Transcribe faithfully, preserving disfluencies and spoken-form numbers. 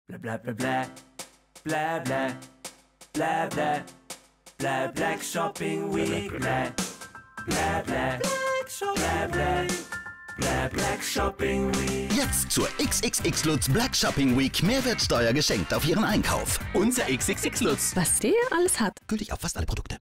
Bla bla bla bla. Bla bla. Bla bla. Bla Black Shopping Week. Bla bla bla. Bla bla. Bla Black Shopping Week. Jetzt zur X X X Lutz Black Shopping Week Mehrwertsteuer geschenkt auf Ihren Einkauf. Unser X X X Lutz. Was der alles hat. Gültig auf fast alle Produkte.